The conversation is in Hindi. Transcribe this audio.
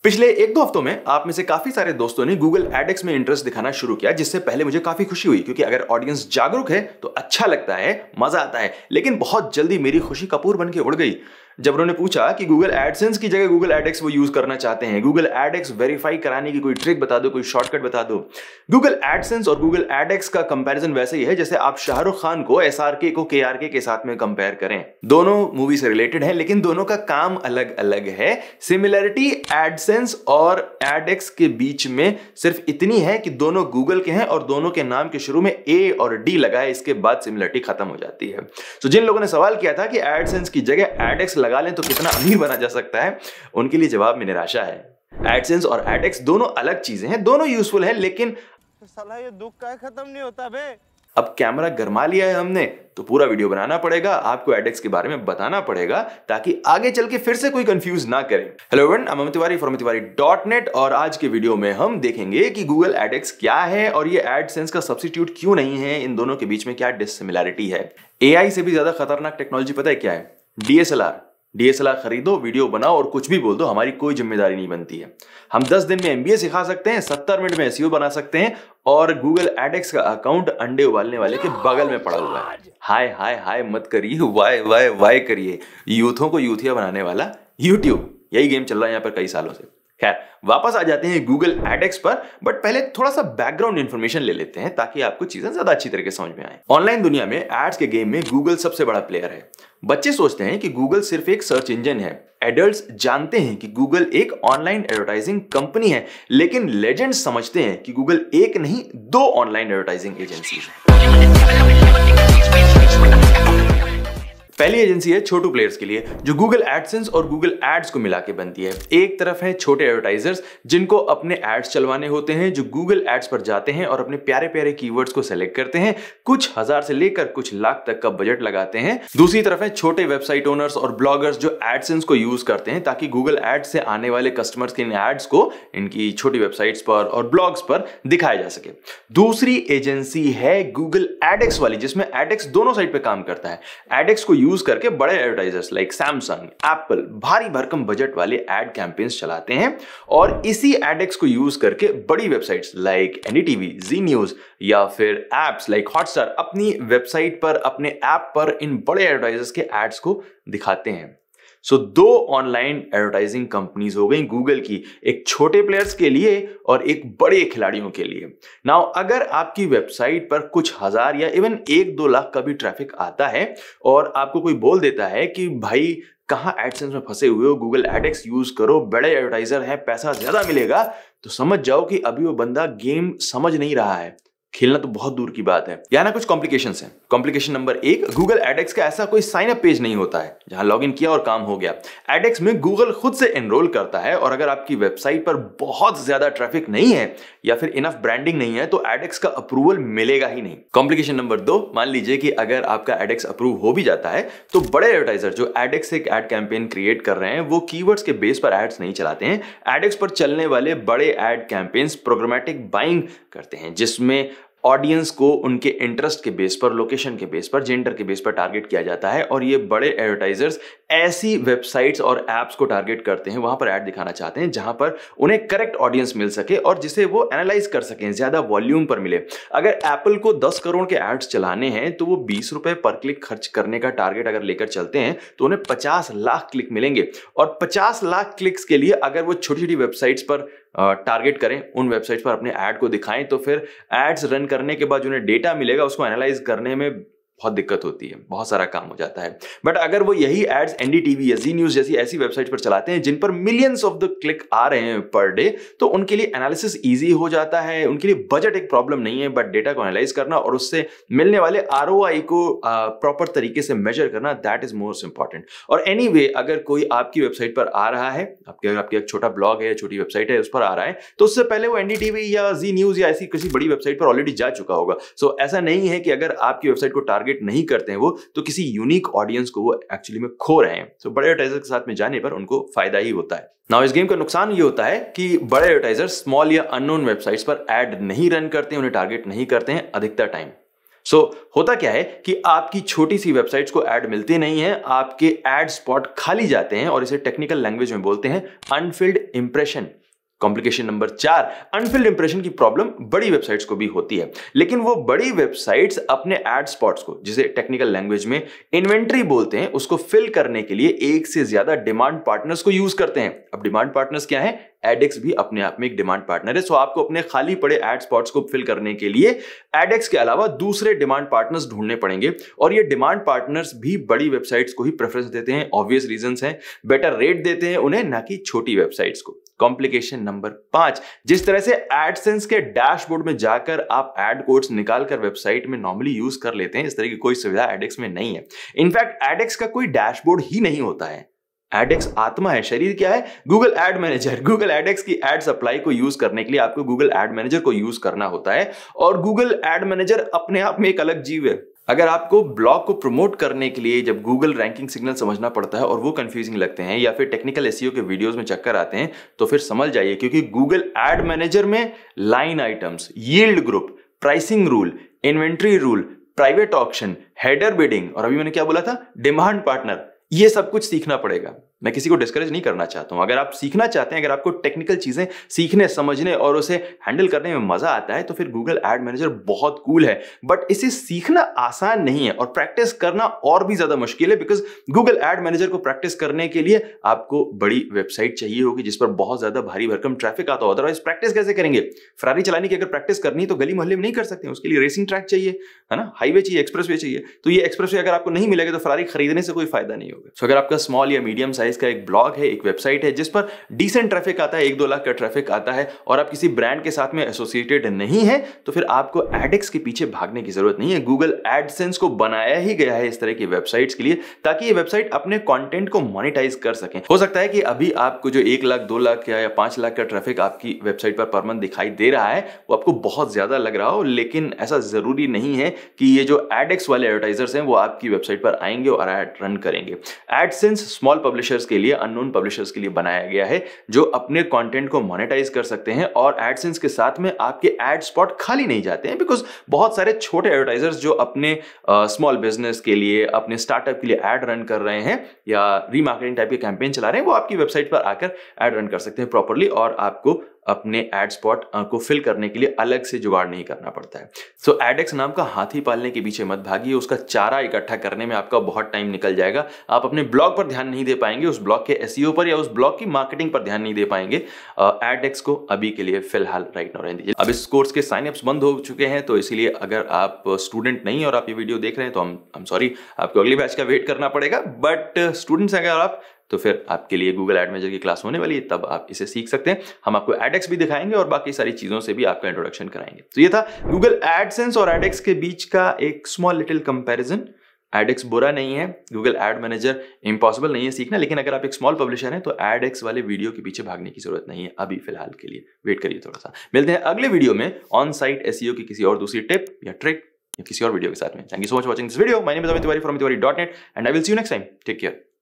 पिछले एक दो हफ्तों में आप में से काफी सारे दोस्तों ने Google AdX में इंटरेस्ट दिखाना शुरू किया, जिससे पहले मुझे काफी खुशी हुई क्योंकि अगर ऑडियंस जागरूक है तो अच्छा लगता है, मजा आता है। लेकिन बहुत जल्दी मेरी खुशी कपूर बन के उड़ गई जब उन्होंने पूछा कि Google AdSense की जगह Google AdX वो यूज करना चाहते हैं। Google AdX वेरीफाई कराने की कोई ट्रिक बता दो, कोई शॉर्टकट बता दो। Google AdSense और Google AdX का कंपैरिजन वैसे ही है जैसे आप शाहरुख खान को SRK को KRK के साथ में कंपेयर करें। दोनों मूवी से रिलेटेड है लेकिन दोनों का काम अलग अलग है। सिमिलरिटी AdSense और AdX के बीच में सिर्फ इतनी है कि दोनों Google के हैं और दोनों के नाम के शुरू में A और D लगा है, इसके बाद सिमिलरिटी खत्म हो जाती है। तो जिन लोगों ने सवाल किया था कि AdSense की जगह AdX लगा लें तो कितना अमीर बना जा सकता है, उनके लिए जवाब में निराशा है। AdSense और AdX दोनों अलग चीजें हैं, दोनों यूजफुल है, लेकिन साला ये दुख का खत्म नहीं होता बे। अब कैमरा गरमा लिया है हमने तो पूरा वीडियो बनाना पड़ेगा, आपको AdX के बारे में बताना पड़ेगा ताकि आगे चल के फिर से कोई कंफ्यूज ना करे। Hello everyone, I am Tiwari from तिवारी.net और आज के वीडियो में हम देखेंगे कि Google AdX क्या है और ये AdSense का सब्स्टिट्यूट क्यों नहीं है, इन दोनों के बीच में क्या डिसिमिलरिटी है। AI से भी ज्यादा खतरनाक टेक्नोलॉजी पता है क्या है? DSLR खरीदो, वीडियो बनाओ और कुछ भी बोल दो, हमारी कोई जिम्मेदारी नहीं बनती है। हम 10 दिन में MBA सिखा सकते हैं, 70 मिनट में SEO बना सकते हैं और Google AdX का अकाउंट अंडे उबालने वाले के बगल में पड़ा हुआ है। हाय हाय हाय मत करिए, वाई करिए। यूथों को यूथिया बनाने वाला YouTube, यही गेम चल रहा है यहाँ पर कई सालों से। खैर, वापस आ जाते हैं Google AdX पर, बट पहले थोड़ा सा बैकग्राउंड इंफॉर्मेशन ले लेते हैं ताकि आपको चीजें ज्यादा अच्छी तरीके से समझ में आए। ऑनलाइन दुनिया में एड्स के गेम में Google सबसे बड़ा प्लेयर है। बच्चे सोचते हैं कि Google सिर्फ एक सर्च इंजन है, एडल्ट्स जानते हैं कि Google एक ऑनलाइन एडवर्टाइजिंग कंपनी है, लेकिन लेजेंड्स समझते हैं कि Google एक नहीं 2 ऑनलाइन एडवर्टाइजिंग एजेंसीज हैं। पहली एजेंसी है छोटू प्लेयर्स के लिए जो Google AdSense और Google Ads को मिला के बनती है। एक तरफ है छोटे एडवर्टाइजर्स जिनको अपने एड्स चलवाने होते हैं, जो Google Ads पर जाते हैं और अपने प्यारे प्यारे कीवर्ड्स को सेलेक्ट करते हैं, कुछ हजार से लेकर कुछ लाख तक का बजट लगाते हैं। दूसरी तरफ है छोटे वेबसाइट ओनर्स और ब्लॉगर्स जो AdSense को यूज करते हैं ताकि Google Ads से आने वाले कस्टमर्स के इन एड्स को इनकी छोटी वेबसाइट्स पर और ब्लॉग्स पर दिखाया जा सके। दूसरी एजेंसी है Google AdX वाली, जिसमें AdX दोनों साइड पे काम करता है। AdX को यूज करके बड़े एडवर्टाइजर्स लाइक सैमसंग, एप्पल भारी भरकम बजट वाले एड कैंपेन्स चलाते हैं और इसी AdX को यूज करके बड़ी websites like NDTV, Zee news या फिर एप्स लाइक हॉटस्टार अपनी वेबसाइट पर, अपने ऐप पर इन बड़े एडवर्टाइजर्स के एड्स को दिखाते हैं। सो 2 ऑनलाइन एडवर्टाइजिंग कंपनीज हो गई गूगल की, एक छोटे प्लेयर्स के लिए और एक बड़े खिलाड़ियों के लिए। नाउ अगर आपकी वेबसाइट पर कुछ हजार या इवन 1-2 लाख का भी ट्रैफिक आता है और आपको कोई बोल देता है कि भाई कहां एडसेंस में फंसे हुए हो, Google AdX यूज करो, बड़े एडवर्टाइजर है, पैसा ज्यादा मिलेगा, तो समझ जाओ कि अभी वो बंदा गेम समझ नहीं रहा है, खेलना तो बहुत दूर की बात है। यहाँ ना कुछ कॉम्प्लिकेशंस हैं। कॉम्प्लिकेशन नंबर 1, Google AdX का ऐसा कोई साइन अप पेज नहीं होता है जहां लॉगिन किया और काम हो गया। AdX में Google खुद से एनरोल करता है और अगर आपकी वेबसाइट पर बहुत ज्यादा ट्रैफिक नहीं है या फिर इनफ ब्रांडिंग नहीं है तो AdX का अप्रूवल मिलेगा ही नहीं। कॉम्प्लिकेशन नंबर 2, मान लीजिए कि अगर आपका AdX अप्रूव हो भी जाता है तो बड़े एडवर्टाइजर जो AdX से एक एड कैंपेन क्रिएट कर रहे हैं वो कीवर्ड्स के बेस पर एड्स नहीं चलाते हैं। AdX पर चलने वाले बड़े एड कैंपेन्स प्रोग्रामेटिक बाइंग करते हैं, जिसमें ऑडियंस को उनके इंटरेस्ट के बेस पर, लोकेशन के बेस पर, जेंडर के बेस पर टारगेट किया जाता है और ये बड़े एडवर्टाइजर्स ऐसी वेबसाइट्स और एप्स को टारगेट करते हैं, वहां पर ऐड दिखाना चाहते हैं जहां पर उन्हें करेक्ट ऑडियंस मिल सके और जिसे वो एनालाइज कर सकें, ज्यादा वॉल्यूम पर मिले। अगर एप्पल को 10 करोड़ के एड्स चलाने हैं तो वो 20 रुपए पर क्लिक खर्च करने का टारगेट अगर लेकर चलते हैं तो उन्हें 50 लाख क्लिक मिलेंगे और 50 लाख क्लिक्स के लिए अगर वो छोटी छोटी वेबसाइट्स पर टारगेट करें, उन वेबसाइट्स पर अपने ऐड को दिखाएं, तो फिर एड्स रन करने के बाद जो उन्हें डेटा मिलेगा उसको एनालाइज करने में बहुत दिक्कत होती है, बहुत सारा काम हो जाता है। बट अगर वो यही एड्स NDTV या जी न्यूज जैसी ऐसी वेबसाइट पर चलाते हैं जिन पर मिलियंस ऑफ द क्लिक आ रहे हैं पर डे, तो उनके लिए एनालिसिस इजी हो जाता है, उनके लिए बजट एक प्रॉब्लम नहीं है, बट डेटा को एनालाइज करना और उससे मिलने वाले ROI को प्रॉपर तरीके से मेजर करना, दैट इज मोस्ट इंपॉर्टेंट। और एनीवे, अगर कोई आपकी वेबसाइट पर आ रहा है, आपके एक छोटा ब्लॉग है, छोटी वेबसाइट है, उस पर आ रहा है, तो उससे पहले वो NDTV या जी न्यूज या ऐसी किसी बड़ी वेबसाइट पर ऑलरेडी जा चुका होगा। सो ऐसा नहीं है कि अगर आपकी वेबसाइट को टारगेट नहीं करते हैं वो तो किसी यूनिक ऑडियंस को वो एक्चुअली में खो रहे हैं। तो बड़े एडवर्टाइजर के साथ में जाने पर उनको फायदा ही होता है। नाउ इस गेम का नुकसान ये होता है कि बड़े एडवर्टाइजर स्मॉल या अननोन वेबसाइट्स पर एड नहीं रन करते हैं, उन्हें टारगेट नहीं करते हैं अधिकतर टाइम। होता क्या है कि आपकी छोटी सी वेबसाइट्स को ऐड मिलते नहीं है, आपके ऐड स्पॉट खाली जाते हैं और इसे टेक्निकल लैंग्वेज में बोलते हैं unfilled impression. Complication number 4, unfilled impression की प्रॉब्लम बड़ी वेबसाइट्स को भी होती है, लेकिन वो बड़ी वेबसाइट्स अपने एड स्पॉट्स को, जिसे टेक्निकल लैंग्वेज में इन्वेंट्री बोलते हैं, उसको फिल करने के लिए एक से ज्यादा डिमांड पार्टनर्स को यूज करते हैं। अब डिमांड पार्टनर्स क्या है? AdX भी अपने आप में एक डिमांड पार्टनर है। सो आपको अपने खाली पड़े एड स्पॉट्स को फिल करने के लिए AdX के अलावा दूसरे डिमांड पार्टनर्स ढूंढने पड़ेंगे, और ये डिमांड पार्टनर्स भी बड़ी वेबसाइट्स को ही प्रेफरेंस देते हैं। ऑब्वियस रीजंस हैं, बेटर रेट देते हैं उन्हें, ना कि छोटी वेबसाइट्स को। कॉम्प्लिकेशन नंबर 5, जिस तरह से AdSense के डैशबोर्ड में जाकर आप एड कोड्स निकालकर वेबसाइट में नॉर्मली यूज कर लेते हैं, इस तरह की कोई सुविधा AdX में नहीं है। इनफैक्ट AdX का कोई डैशबोर्ड ही नहीं होता है। AdX आत्मा है, शरीर क्या है? Google ad manager. Google AdX की एड सप्लाई को यूज करने के लिए आपको गूगल एड मैनेजर को यूज करना होता है, और गूगल एड मैनेजर अपने आप में एक अलग जीव है। अगर आपको ब्लॉग को प्रमोट करने के लिए जब गूगल रैंकिंग सिग्नल समझना पड़ता है और वो कंफ्यूजिंग लगते हैं, या फिर टेक्निकल एसईओ के वीडियोस में चक्कर आते हैं, तो फिर समझ जाइए, क्योंकि गूगल एड मैनेजर में line items, yield group, pricing rule, inventory rule, private auction, header bidding, और अभी मैंने क्या बोला था? डिमांड पार्टनर, ये सब कुछ सीखना पड़ेगा। मैं किसी को डिस्करेज नहीं करना चाहता हूं। अगर आप सीखना चाहते हैं, अगर आपको टेक्निकल चीजें सीखने, समझने और उसे हैंडल करने में मजा आता है, तो फिर गूगल एड मैनेजर बहुत कूल है। बट इसे सीखना आसान नहीं है और प्रैक्टिस करना और भी ज्यादा मुश्किल है, बिकॉज गूगल एड मैनेजर को प्रैक्टिस करने के लिए आपको बड़ी वेबसाइट चाहिए होगी जिस पर बहुत ज्यादा भारी भरकम ट्रैफिक आता हो। अदरवाइज प्रैक्टिस कैसे करेंगे? फरारी चलाने की अगर प्रैक्टिस करनी है तो गली मोहल्ले में नहीं कर सकते, उसके लिए रेसिंग ट्रैक चाहिए, है ना, हाईवे चाहिए, एक्सप्रेसवे चाहिए। तो ये एक्सप्रेसवे अगर आपको नहीं मिलेगा तो फरारी खरीदने से कोई फायदा नहीं होगा। सो अगर आपका स्मॉल या मीडियम साइज का एक ब्लॉग है, एक वेबसाइट है जिस पर डिसेंट ट्रैफिक आता है, 1-2 लाख का ट्रैफिक आता है, और आप किसी ब्रांड के साथ में एसोसिएटेड नहीं है, तो फिर आपको AdX के पीछे भागने की जरूरत नहीं है। गूगल AdSense को बनाया ही गया है इस तरह की वेबसाइट्स के लिए, ताकि ये वेबसाइट अपने कंटेंट को मोनेटाइज कर सकें। हो सकता है कि अभी आपको जो 1 लाख, 2 लाख या 5 लाख का ट्रैफिक आपकी वेबसाइट पर मंथ दिखाई दे रहा है, वो आपको बहुत ज्यादा लग रहा हो, लेकिन ऐसा जरूरी नहीं है कि ये जो AdX वाले एडवर्टाइजर्स हैं वो आपकी वेबसाइट पर आएंगे और ऐड रन करेंगे। AdSense स्मॉल पब्लिशर्स के लिए, अननोन पब्लिशर्स के लिए बनाया गया है, जो अपने कंटेंट को मोनेटाइज कर सकते हैं, और AdSense के साथ में आपके एड स्पॉट खाली नहीं जाते हैं, बिकॉज बहुत सारे छोटे एडवर्टाइजर्स जो अपने स्मॉल बिजनेस के लिए, अपने स्टार्टअप के लिए एड रन कर रहे हैं या रीमार्केटिंग टाइप के कैंपेन चला रहे हैं, वो आपकी वेबसाइट पर आकर एड रन कर सकते हैं प्रॉपर्ली, और आपको अपने एड स्पॉट को फिल करने के लिए अलग से जुगाड़ नहीं करना पड़ता है। सो AdX नाम का हाथी पालने के पीछे मत भागिए, उसका चारा इकट्ठा करने में आपका बहुत टाइम निकल जाएगा। आप अपने ब्लॉग पर ध्यान नहीं दे पाएंगे, उस ब्लॉग के एसईओ पर या उस ब्लॉग की मार्केटिंग पर ध्यान नहीं दे पाएंगे। AdX को अभी के लिए फिलहाल राइट नाउ रहने दीजिए। अब इस कोर्स के साइन अप्स बंद हो चुके हैं, तो इसीलिए अगर आप स्टूडेंट नहीं और आप ये वीडियो देख रहे हैं तो I'm सॉरी, आपको अगले बैच का वेट करना पड़ेगा। बट स्टूडेंट्स अगर आप, तो फिर आपके लिए गूगल एड मैनेजर की क्लास होने वाली है, तब आप इसे सीख सकते हैं। हम आपको AdX भी दिखाएंगे और बाकी सारी चीजों से भी आपका इंट्रोडक्शन कराएंगे। तो ये था गूगल AdSense और AdX के बीच का एक स्मॉल लिटिल कंपैरिजन। AdX बुरा नहीं है, गूगल एड मैनेजर इम्पॉसिबल नहीं है सीखना, लेकिन अगर आप एक स्मॉल पब्लिशर हैं तो AdX वाले वीडियो के पीछे भागने की जरूरत नहीं है अभी फिलहाल के लिए। वेट करिए थोड़ा सा, मिलते हैं अगले वीडियो में ऑन साइट एसईओ की किसी और दूसरी टिप या ट्रिक या किसी और वीडियो के साथ में। Thank you so much watching this video. My name is Amit Tiwari from tiwari.net and I will see you next time. Take care.